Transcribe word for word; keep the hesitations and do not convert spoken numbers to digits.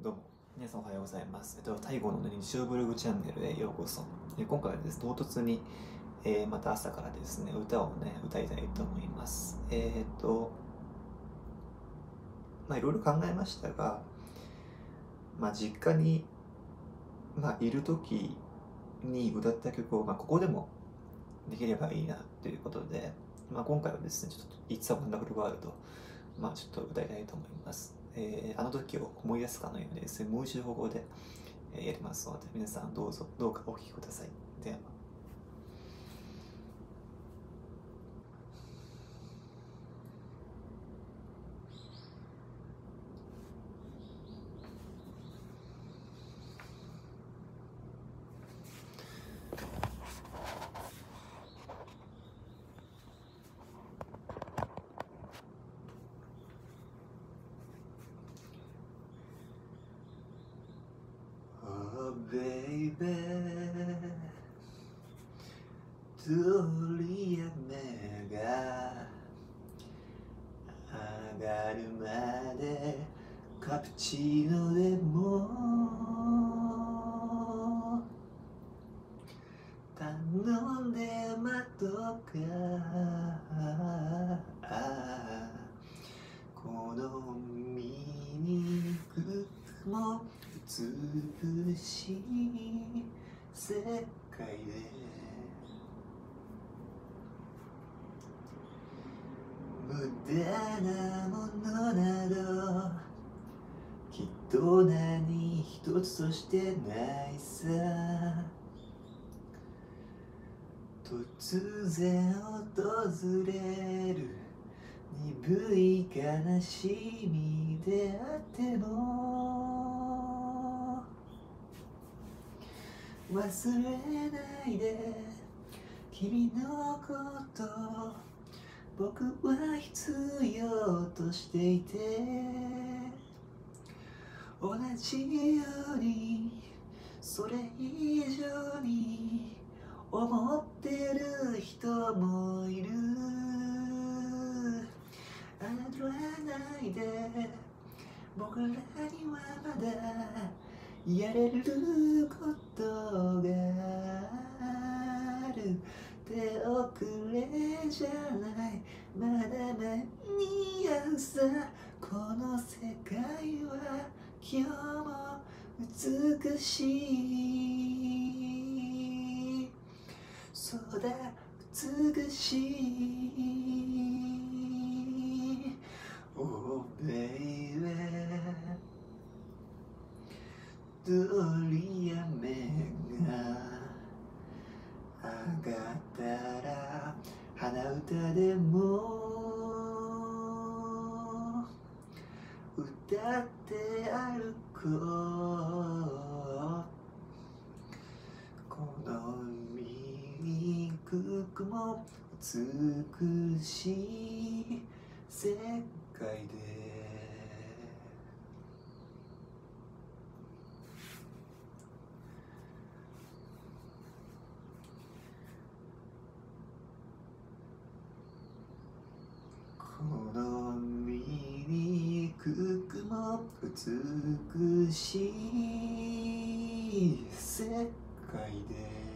どうも、皆さんおはようございます。えっと、太鼓の日曜ブログチャンネルへようこそ。え今回はですね、唐突に、えーまた朝からですね、歌をね、歌いたいと思います。えーっと、まあ、いろいろ考えましたが、まあ、実家に、まあ、いる時に歌った曲を、まあ、ここでもできればいいなということで、まあ、今回はですね、ちょっと It's a Wonderful World、まあ、ちょっと歌いたいと思います。えーあの時を思い出すかのようにですね、もう一度ここでえーやりますので、皆さんどうぞ、どうかお聴きください。では。Oh baby 通り雨が上がるまでカプチーノでも頼んで待とうかこの醜くも美しい世界で無駄なものなどきっと何一つとしてないさ突然訪れる鈍い悲しみであっても忘れないで君のこと僕は必要としていて同じようにそれ以上に思ってる人もいる侮らないで僕らにはまだやれることがある手遅れじゃないまだ間に合うさこの世界は今日も美しいそうだ美しい Oh baby 通り雨が上がったら鼻歌でも歌って歩こうこの醜くも美しい世界でこの醜くも美しい世界で